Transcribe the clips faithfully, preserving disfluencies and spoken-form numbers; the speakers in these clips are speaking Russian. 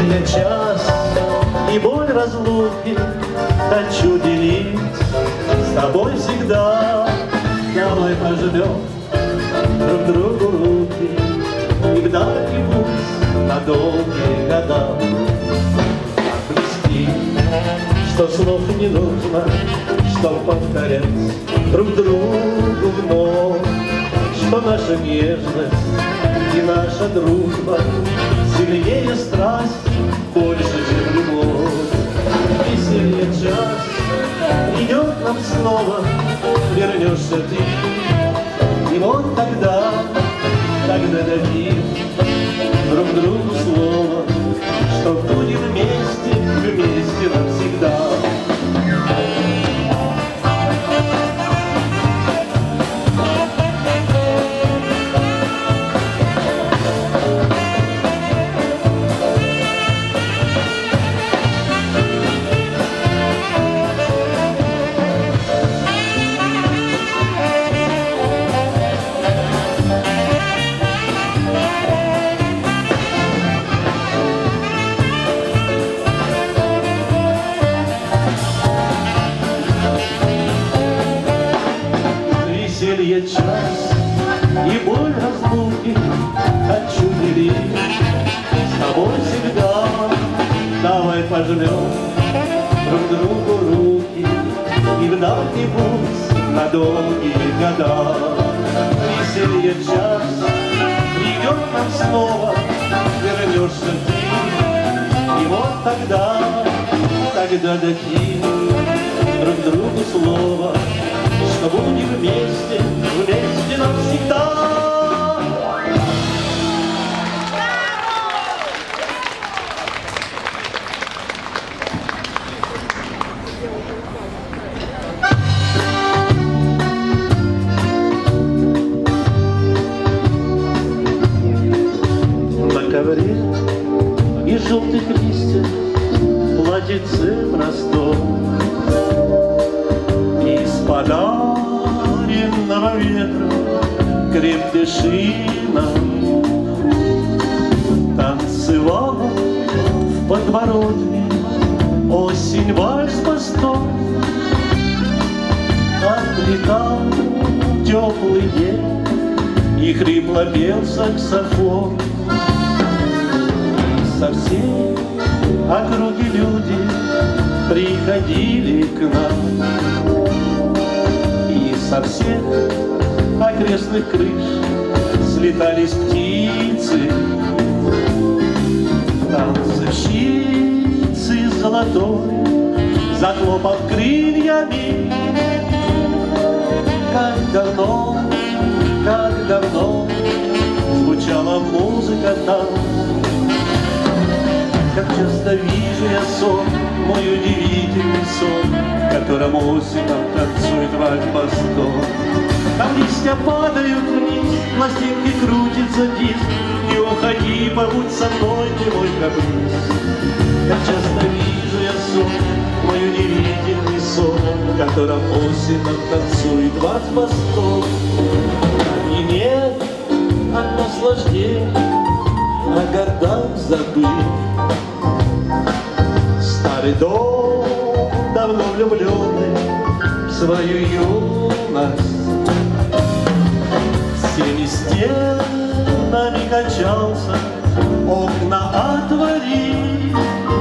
Веселье час и боль разлуки хочу делить с тобой всегда. Давай пожмем друг другу руки и вдали пусть на долгие года. Прости, что слов не нужно, что повторять друг другу вновь, что наша нежность и наша дружба сильнее страсть, больше, чем любовь. Веселье час идет нам снова, вернешься ты, и вот тогда, тогда дадим друг другу слово, что будем вместе, вместе навсегда. Веселье час и боль разлуки хочу делить с тобой всегда. Давай пожмем друг другу руки и в дальний путь на долгие года. Веселье час идет нам снова, вернешься ты, и вот тогда, тогда дадим друг другу слово, что будем вместе, вместе навсегда. На ковре из желтых листьев платьице простор, из подаренного ветра крепдышина танцевала в подворотне осень вальс постов. Отлетал теплый день и хрипло пел саксофон. И со всей округи люди приходили к нам, и со всех окрестных крыш слетались птицы, танцовщицы золотой, захлопав крыльями. Как давно, как давно звучала музыка там. Как часто вижу я сон, мой удивительный сон, в котором осенью танцует вальс-бастон. Там листья падают вниз, пластинки крутится диск, не уходи, побудь со мной, ты мой каприз. Как часто вижу я сон, мой удивительный сон, в котором осенью танцует вальс-бастон. И нет от наслаждения, о годах забыв, старый дом, давно влюбленный в свою юность, всеми стенами качался, окна отвори,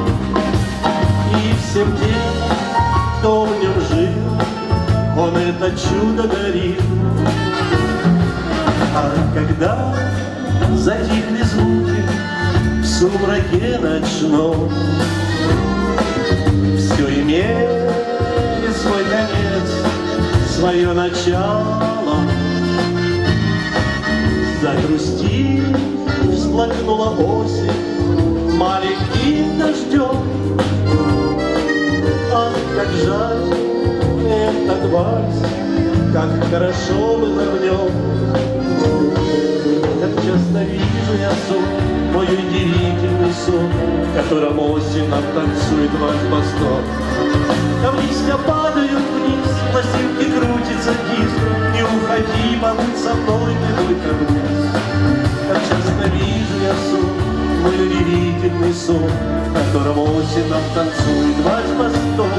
и всем тем, кто в нем жил, он это чудо дарил. А когда затихли звуки в сумраке ночном, все имеет свой конец, свое начало. Загрусти, всплакнула осень маленьким дождем. Ах, как жаль этот вальс, как хорошо было в нем. Как часто вижу я сон, мой удивительный сон, в котором осень нам танцует вальс-бастон. Там листья падают вниз, пластинки крутится диск, не уходи, побудь со мной, ты мой каприз. Как часто вижу я сон, мой удивительный сон, в котором осень нам танцует вальс Бастон.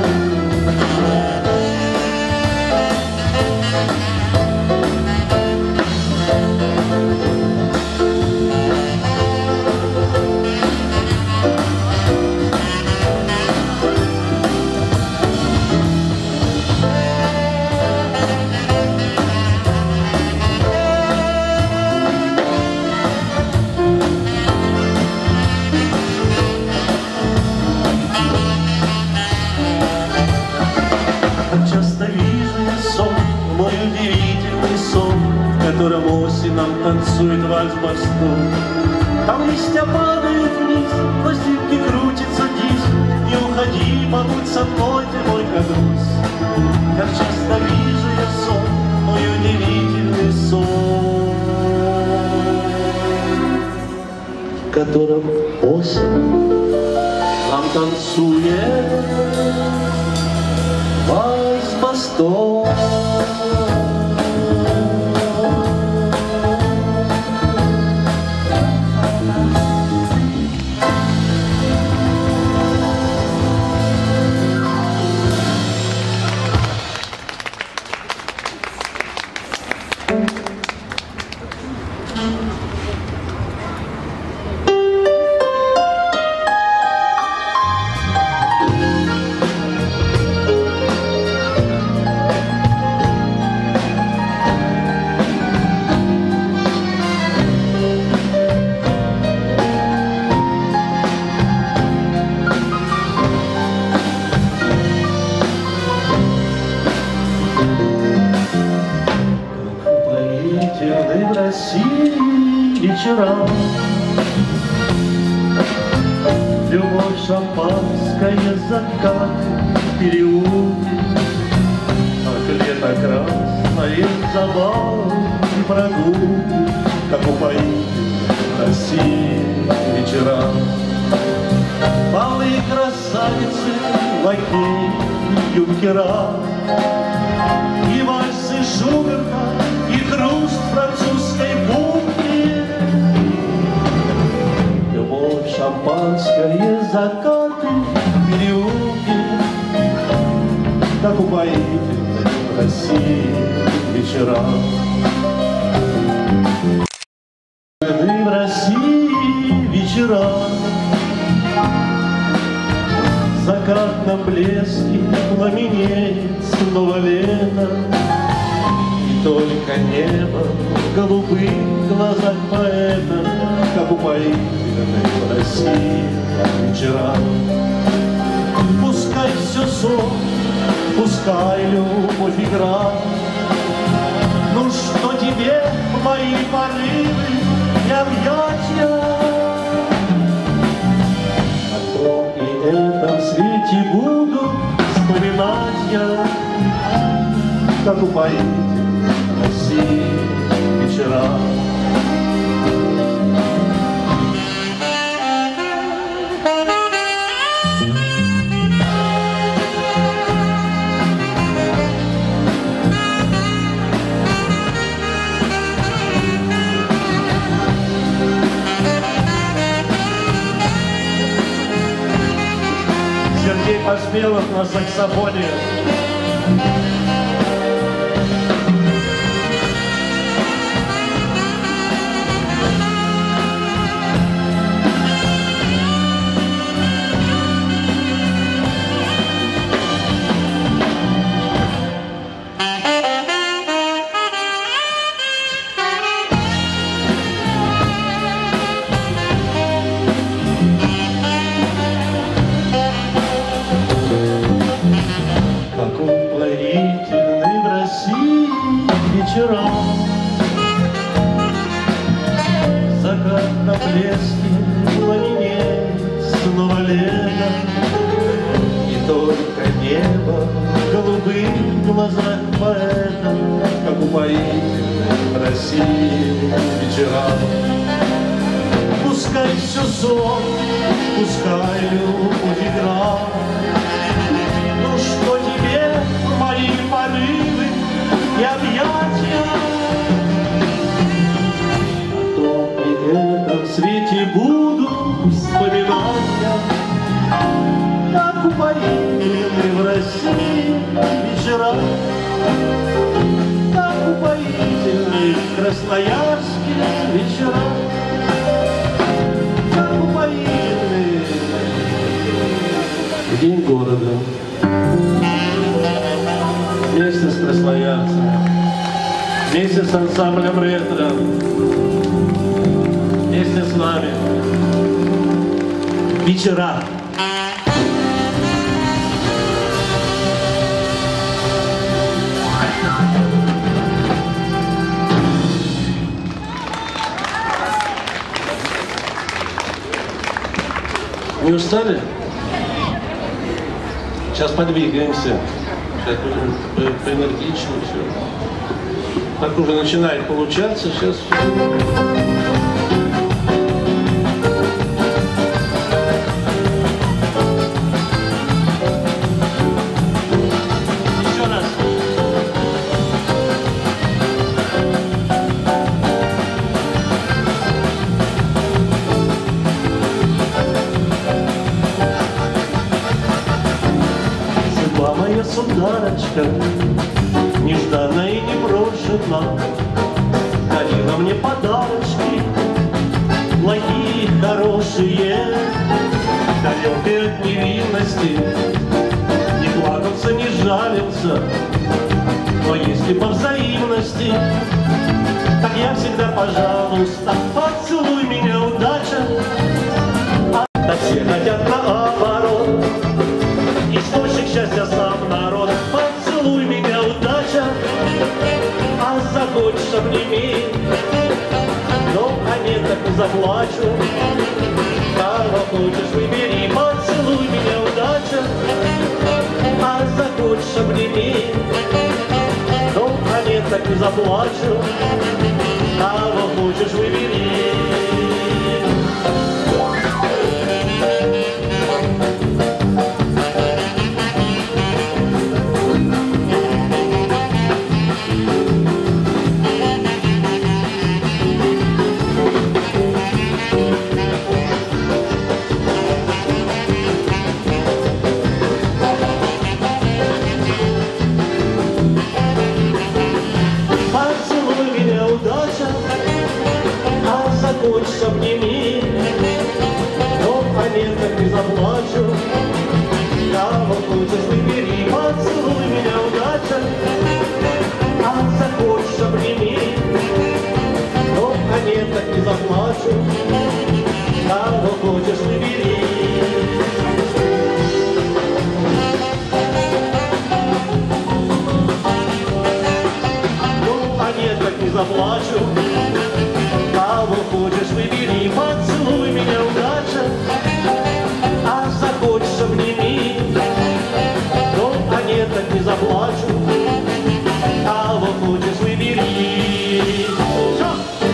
Часто вижу я сон, мой удивительный сон, в котором осень нам танцует вальс Бастон. Там листья падают вниз, пластинки крутится диск, не уходи, побудь со мной, ты мой кадус. Как часто вижу я сон, мой удивительный сон, в котором осень нам танцует вальс Бастон. В России вечера, любовь шампанское, закаты, переулки, ах, лето красное, забавы и прогулки, как упоительны в России вечера. Балы красавицы, лакеи, юнкера, и вальсы Шуберта, и хруст французской бумки. Любовь, шампанское, закаты, переулки, как упоительны в России вечера. В России вечера, в закатном блеске пламенеет снова лето. Только небо в голубых глазах поэта, как упоительны в России вечера. Пускай все сон, пускай любовь игра, ну что тебе мои порывы и объятия? О том и этом свете буду вспоминать я, как упоительны России вечера. Сергей Поспелов на саксофоне. Вечера, закат на блеске пламенеет снова лето, и только небо в голубых глазах поэта, как упоительны в России вечера. Пускай все сон, пускай любовь игра, ну что тебе мои порывы и объятия? О том и этом свете буду красноярские вечера, как упоительные в день города. Вместе с красноярцами, вместе с ансамблем ретро, вместе с вами вечера. Не устали? Сейчас подвигаемся. Сейчас будем поэнергичнее все. Так уже начинает получаться. Сейчас. Еще раз. Судьба моя, сударочка, нежданно и непрошена, дарила мне подарочки, плохие, хорошие, далекие от невинности. Не плакался, не жалился, но если по взаимности, так я всегда, пожалуйста, поцелуй меня, удача. А так все хотят наоборот, источник счастья сам народ. Поцелуй меня, удача, а захочешь обними, но а нет, так не заплачу. Кого хочешь выбери, поцелуй меня, удача, а захочешь обними, но а нет, так не заплачу. Кого хочешь выбери. Хочешь обними, но а нет, так не заплачу. Кого хочешь выбери, поцелуй меня, удача, а захочешь обними, но а нет, так не заплачу. Кого хочешь выбери. Ну а нет, так не заплачу. Кого хочешь выбери, поцелуй меня, удача, а захочешь обними, но а нет, так не заплачу. Кого хочешь выбери. Все.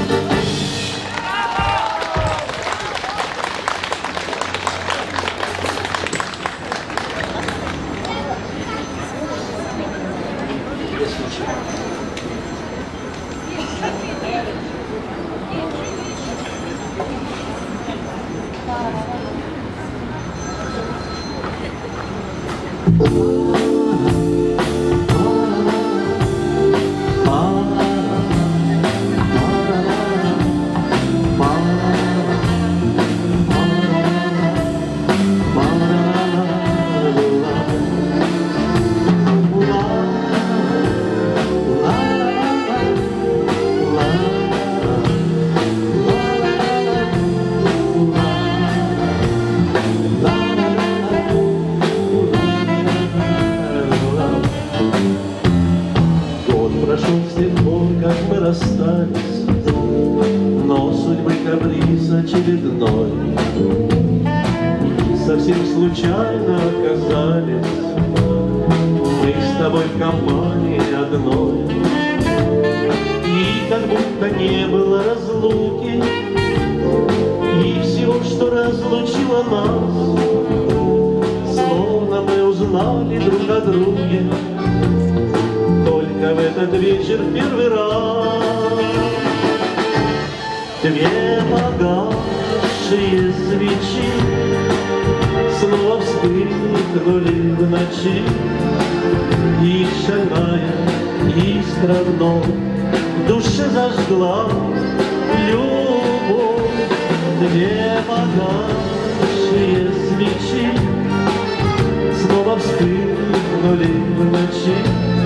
Прошел с тех пор, как мы расстались, но судьбы каприз очередной. И совсем случайно оказались мы с тобой в компании одной. И как будто не было разлуки, и всего, что разлучило нас, словно мы узнали друг о друге только в этот вечер первый раз. Две погасшие свечи снова вспыхнули в ночи, И шальная искра вновь в душе зажгла любовь. Две погасшие свечи снова вспыхнули в ночи,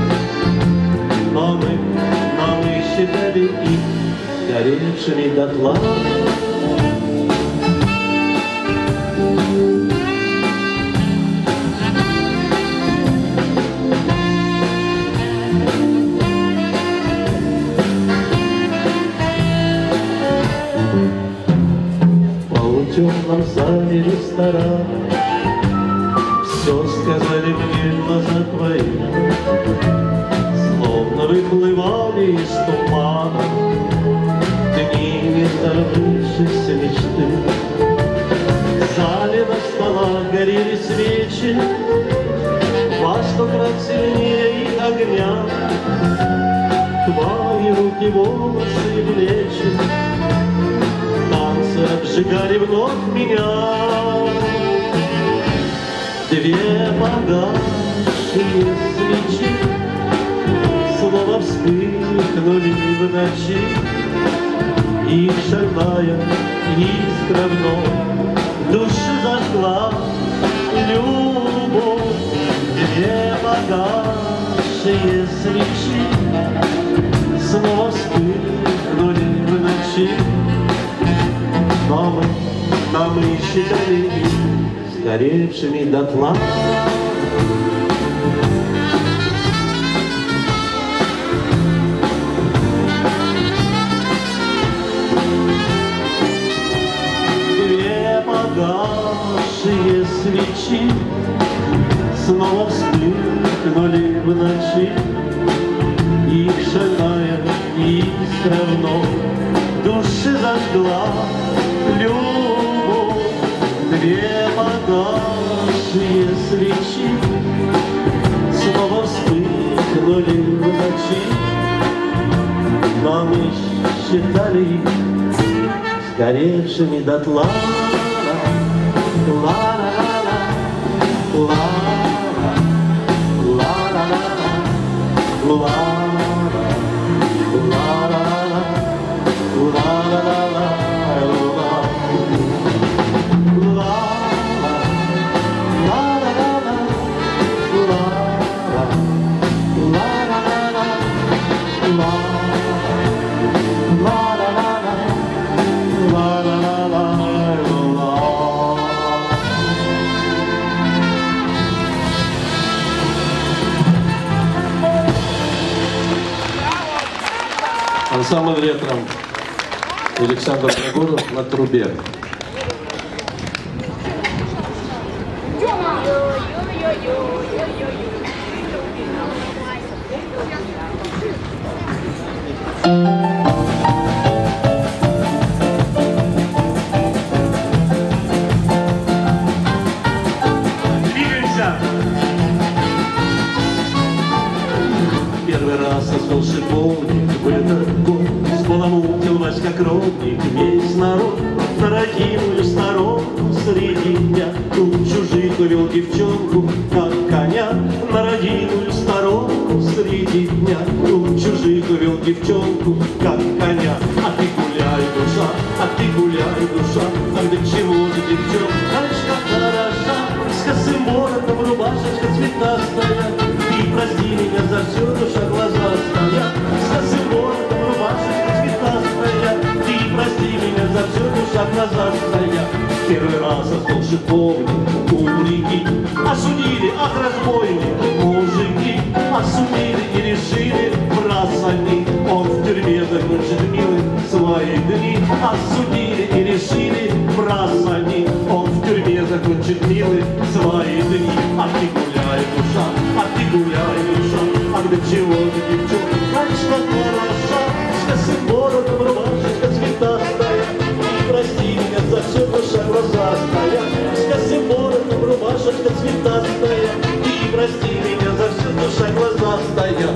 но мы, но мы считали их горевшими дотла. В темном зале ресторана все сказали мне глаза твои, словно выплывали из тумана дни незабывшейся мечты. В зале на столах горели свечи, во сто крат сильнее их огня. Твои руки, волосы и плечи обжигали вновь меня. Две погасшие свечи снова вспыхнули в ночи, и шальная искра вновь в душе зажгла любовь. Две погасшие свечи снова вспыхнули в ночи, но мы, но мы считали их сгоревшими дотла. Две погасшие свечи снова вспыхнули в ночи, их шальная искра вновь в душе зажгла любовь. Две погасшие свечи снова вспыхнули в ночи, но мы считали их сгоревшими дотла. Ансамбль «Ретро» Александр Егоров на трубе. Первый раз сошел шиповник в этот год, споломутил вась как родник весь народ. На родимую сторонку среди дня тут чужих увел девчонку, как коня. На родимую сторонку среди дня тут чужих увел девчонку, как коня. А ты гуляй, душа, а ты гуляй, душа, а для чего же девчонка хороша? С косым воротом рубашечка цветастая, и прости меня за все, душа, глаза стоят. С косым воротом рубашечка цветастая, и прости меня за все, душа, глаза стоят. Первый раз остал шиповник у реки, осудили от разбойник мужики, осудили и решили в раз они, он в тюрьме закончит милый свои дни. Осудили и решили в раз они, он в тюрьме закончит милый свои дни. А ты гуляй, душа, а ты гуляй, душа, а для чего ты, девчонка, конечно, хороша? С косым бородом рубашечка цветастая, и прости меня за все, душа, глаза стоят. С косым бородом рубашечка цветастая, и прости меня за все, душа, глаза стоят.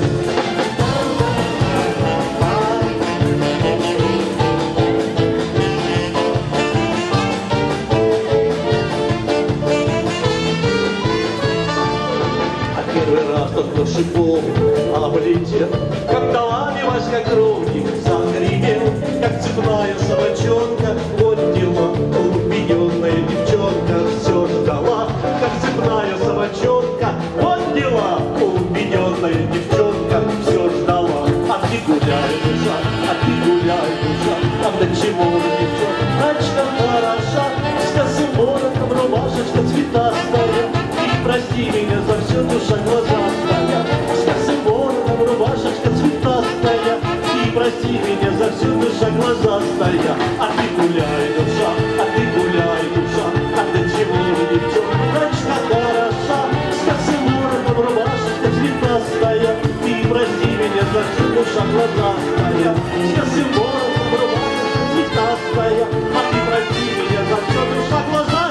шипов облетел, как долавилась, как ровник загремел, как цепная собачонка, вот дела, убиенная девчонка все ждала, как цепная собачонка, вот дела, убиенная девчонка все ждала. А ты гуляй, душа, а ты гуляй, душа, а до чего же девчонка хороша, с косым воротом рубашечка цветастая, и прости меня за все, душа, глазастая, с косым воротом рубашечка цветастая, и прости меня за все, душа, глазастая. А ты гуляй, душа, а ты гуляй, душа, а до чего же девчонка хороша, с косым воротом рубашечка цветастая, и прости меня за все, душа, глазастая, с косым воротом рубашечка цветастая, а ты прости меня за все, душа, глазастая.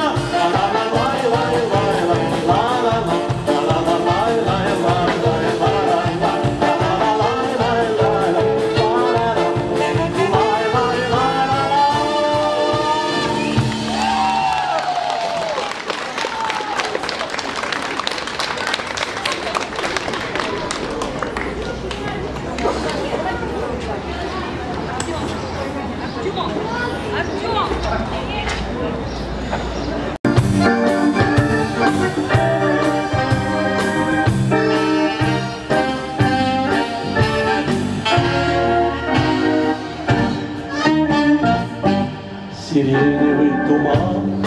Сиреневый туман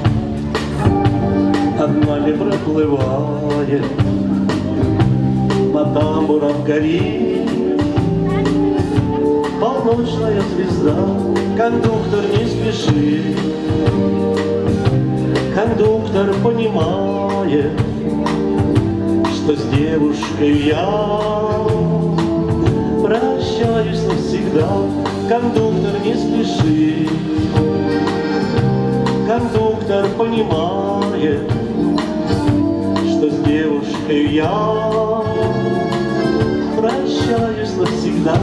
над нами проплывает, над тамбуром горит полночная звезда. Кондуктор не спешит, кондуктор понимает, что с девушкой я прощаюсь навсегда. Кондуктор не спешит, кондуктор понимает, что с девушкой я прощаюсь навсегда.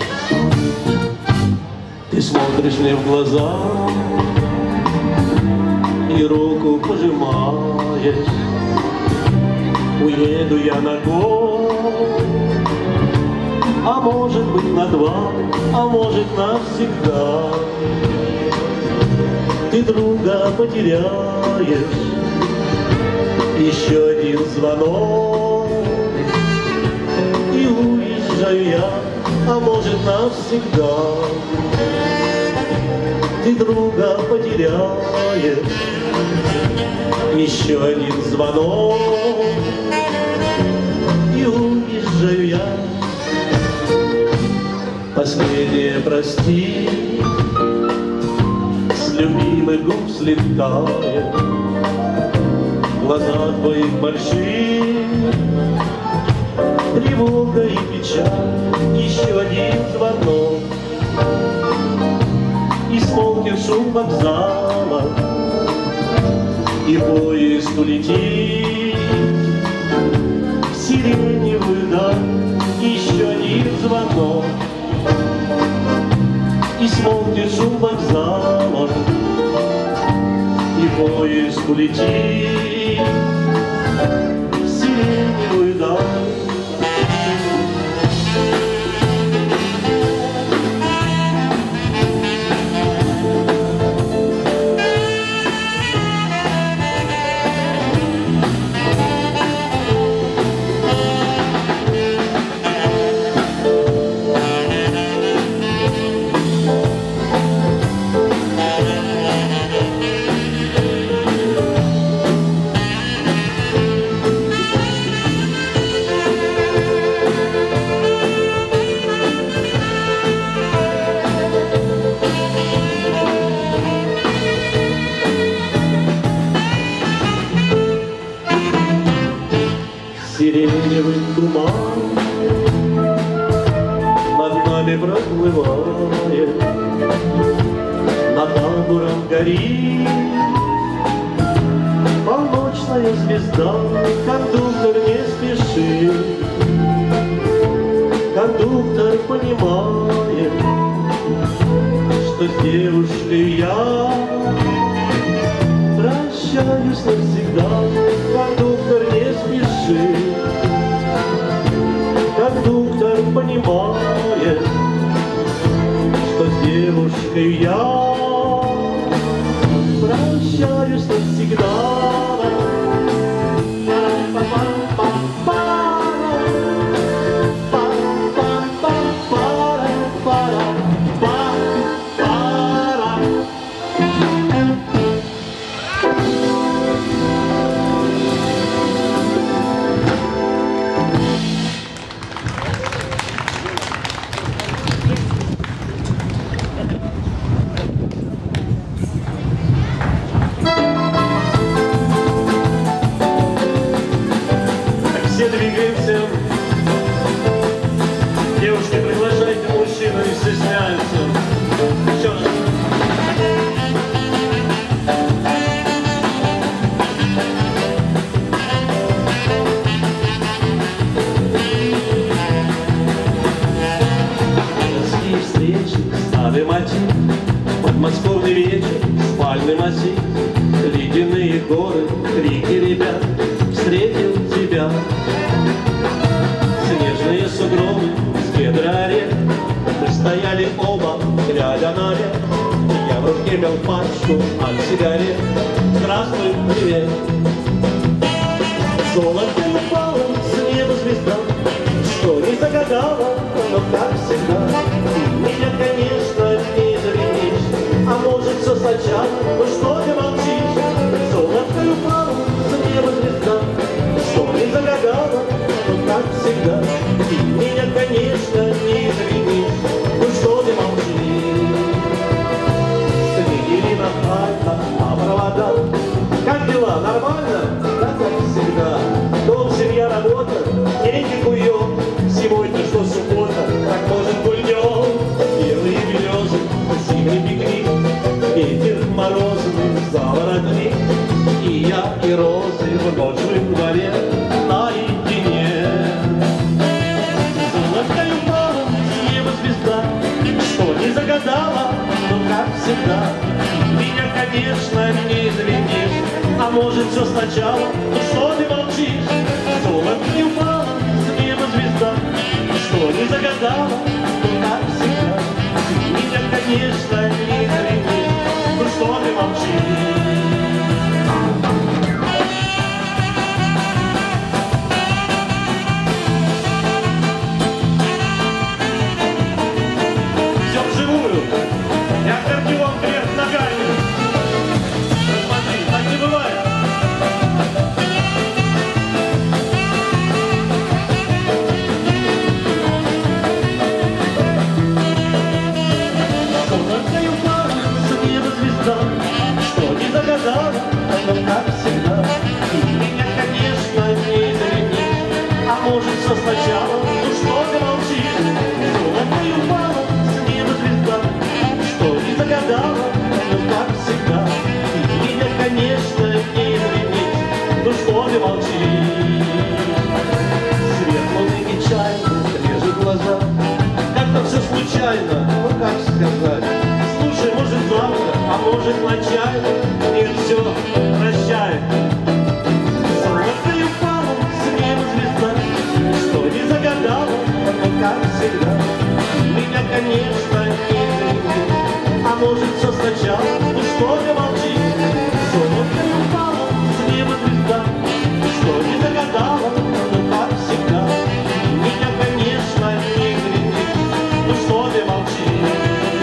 Ты смотришь мне в глаза и руку пожимаешь. Уеду я на год, а может быть на два, а может навсегда. Ты друга потеряешь, еще один звонок, и уезжаю я, а может навсегда. Ты друга потеряешь, еще один звонок, и уезжаю я. Последнее прости с любимых губ слетает, глаза твоих большие, тревога и печаль, еще один звонок, и смолкнет шум вокзала, и поезд улетит в сиреневую даль, еще один звонок, и смолкнет шум вокзала, и поезд улетит в сиреневую даль. Сиреневый туман над нами проплывает, над тамбуром горит полночная звезда. Кондуктор не спешит, кондуктор понимает, что с девушкой я прощаюсь навсегда. Кондуктор не спешит, улыбкой я прощаюсь навсегда. Все двигаемся. Девушки, приглашайте мужчину, не стесняются. Еще раз. Городские встречи, старый мотив, подмосковный вечер, спальный массив, ледяные горы, крики ребят, встретил тебя. Снежные сугробы с кедра-орех, мы стояли оба, глядя на лес. Я в руке мел пачку от сигарет. Здравствуй, привет. Золото упало с неба звезда, что не загадала, но как всегда. Меня, конечно, не завинишь, а может все сначала, ну что ты молчишь? Золото упало с неба звезда, что не загадала, но как всегда. Ты меня, конечно, не завинишь, ну что ты молчишь? Следили нахально на провода. Как дела? Нормально? Да, как всегда. Дом, семья, работа, деньги куем. Сегодня что, суббота, так может гульнем. Белые березы, зимний пикник, ветер морозный за воротник. И я, и розы в ночном дворе наедине. Золотая упала с неба звезда, что не загадала, но как всегда. Меня, конечно, не завинишь, а может все сначала, ну что ты молчишь? Золотая упала с неба звезда, что не загадала, но как всегда. Меня, конечно, не завинишь, ну что ты молчишь? Я Аккордеон вверх ногами. Посмотри, так не бывает. Солнце упало с неба звезда, что не загадала, но как всегда. И меня, конечно, не завинишь, а может все сначала, ну что ты молчишь? Солнце упало с неба звезда, что не загадала, но как всегда. И меня, конечно, не завинишь, ну что ты молчишь? Свет луны печально режет глаза, как-то все случайно, ну как сказать. Слушай, может завтра, а может ночально, нет, все, прощай. Золотая упала с неба звезда, что не загадала, но как всегда. Меня, конечно, не завинишь, а может все сначала, ну что ты молчишь? Золотая упала с неба звезда, что не загадала, но как всегда. Меня, конечно, не завинишь, ну что ты молчишь?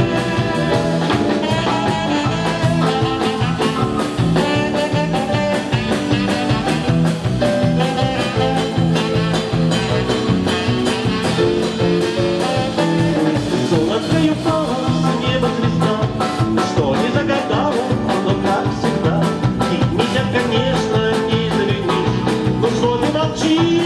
Золотая упала с неба звезда, что не загадала, но как всегда. И меня, конечно, не завинишь, ну что ты молчишь?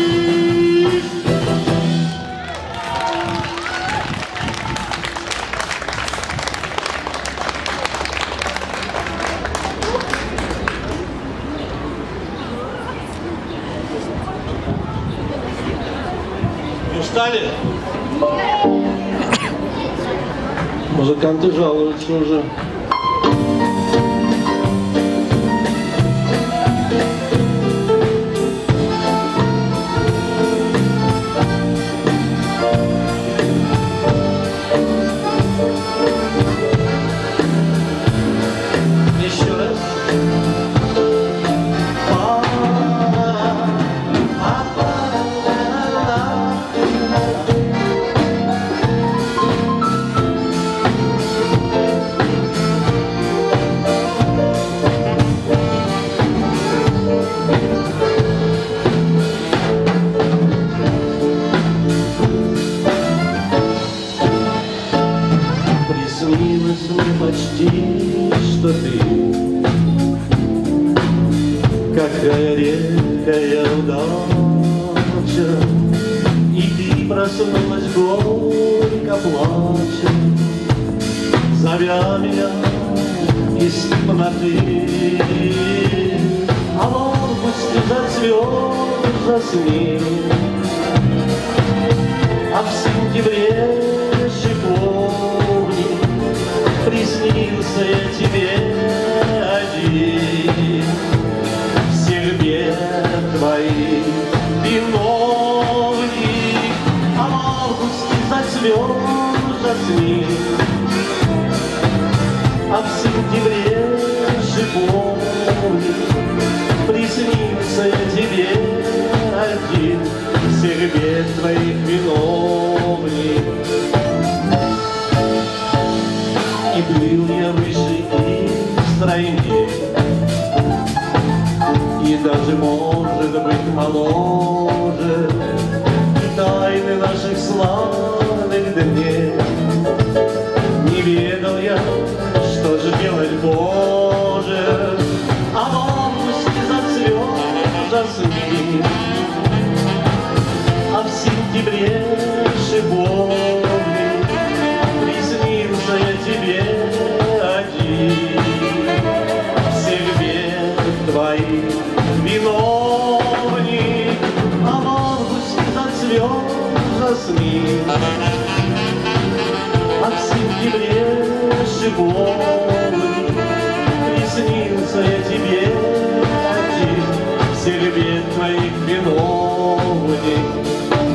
Устали? Музыканты жалуются уже. Какая редкая удача, и ты проснулась горько плача, зовя меня из темноты. А в августе зацвет жасмин, а в сентябре шиповник. Приснился я тебе один, всех бед твоих виновник. А в августе зацвет жасмин, а в сентябре шиповник. Приснился я тебе один, всех бед твоих виновник. И был я выше и стройнее, и даже, может быть, моложе, и тайны наших славных дней. Не ведал я, что же делать, Боже, а в августе зацвет жасмин, а в сентябре шиповник. Приснился я тебе один, всех бед твоих виновник. А в августе зацвет жасмин, а в сентябре шиповник. Приснился я тебе один, всех бед твоих виновник.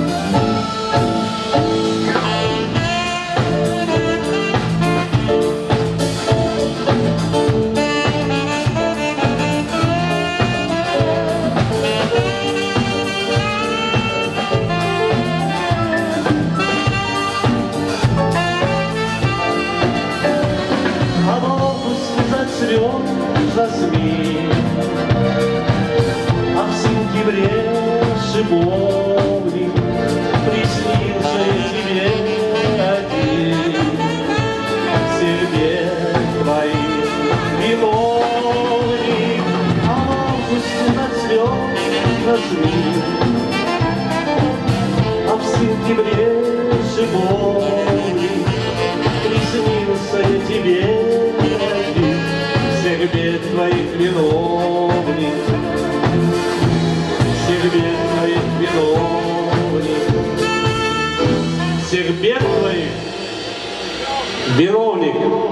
Зацвет жасмин, а в сентябре шиповник. Приснился я тебе один, всех бед твоих виновник. А в августе зацвет жасмин, а в сентябре шиповник. Приснился я тебе всех бед твоих виновник, всех бед твоих виновник, всех бед твоих виновник.